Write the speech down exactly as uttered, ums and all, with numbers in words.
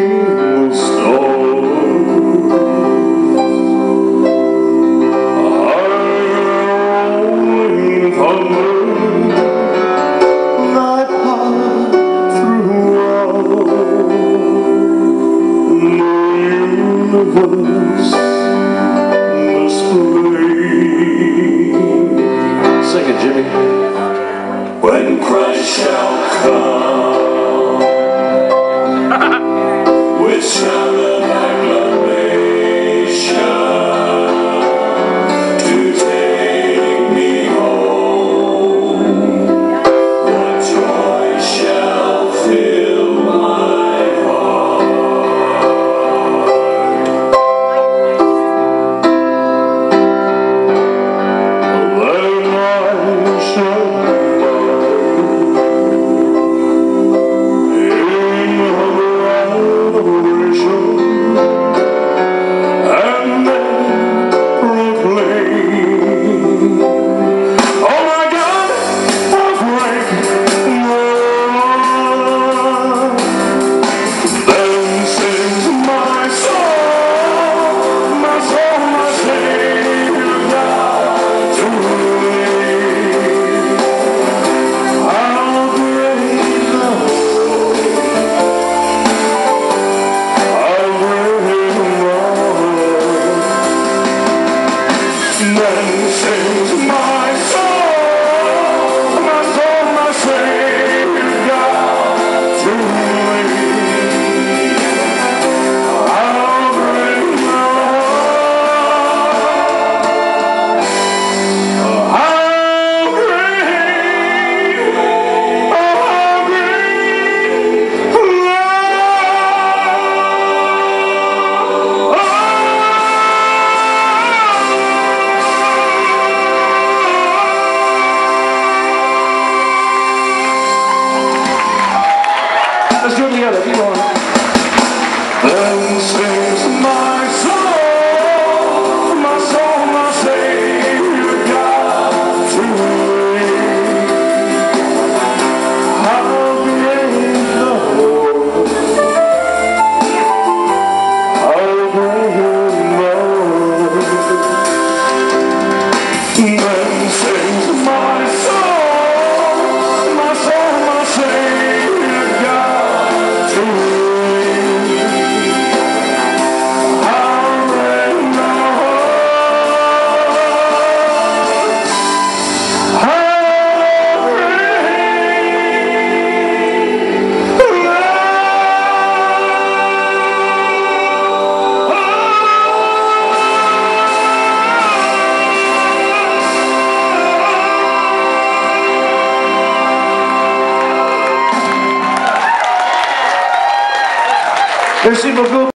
Sing it, Jimmy. When Christ shall come with shout of acclamation to take me home, what joy shall fill my heart? Then I shall Then sings my soul, my soul, my Savior God to me. I'll bring the Lord, I'll bring, I'll bring Let's do it together, keep on. Then sings my soul, my soul, my Savior God to me. I'll bring the Lord, I'll bring the Lord. Then sings my soul, my soul, my Savior God to me. Merci beaucoup.